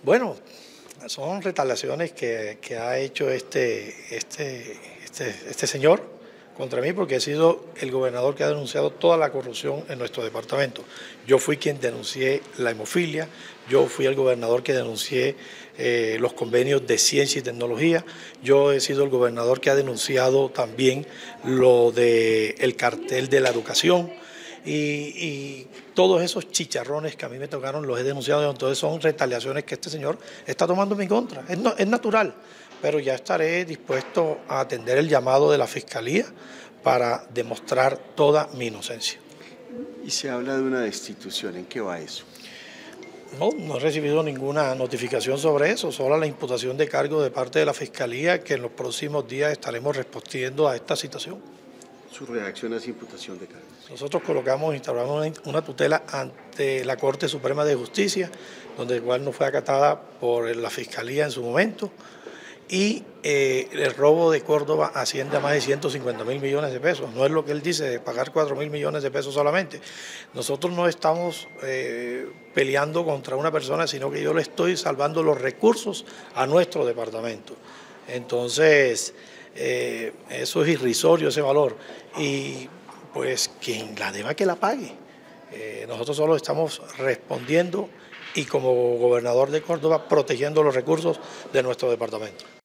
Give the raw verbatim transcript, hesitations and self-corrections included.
Bueno, son retaliaciones que, que ha hecho este, este, este, este señor contra mí, porque he sido el gobernador que ha denunciado toda la corrupción en nuestro departamento. Yo fui quien denuncié la hemofilia, yo fui el gobernador que denuncié eh, los convenios de ciencia y tecnología, yo he sido el gobernador que ha denunciado también lo del cartel de la educación. Y, y todos esos chicharrones que a mí me tocaron los he denunciado, entonces son retaliaciones que este señor está tomando en mi contra. Es, no, es natural, pero ya estaré dispuesto a atender el llamado de la Fiscalía para demostrar toda mi inocencia. Y se habla de una destitución, ¿en qué va eso? No, no he recibido ninguna notificación sobre eso, solo la imputación de cargo de parte de la Fiscalía, que en los próximos días estaremos respondiendo a esta situación. Su reacción a esa imputación de cargos. Nosotros colocamos, instauramos una, una tutela ante la Corte Suprema de Justicia, donde igual no fue acatada por la Fiscalía en su momento, y eh, el robo de Córdoba asciende a más de ciento cincuenta mil millones de pesos. No es lo que él dice, de pagar cuatro mil millones de pesos solamente. Nosotros no estamos eh, peleando contra una persona, sino que yo le estoy salvando los recursos a nuestro departamento. Entonces, eh, eso es irrisorio, ese valor. Y pues quien la deba que la pague. Eh, nosotros solo estamos respondiendo y como gobernador de Córdoba protegiendo los recursos de nuestro departamento.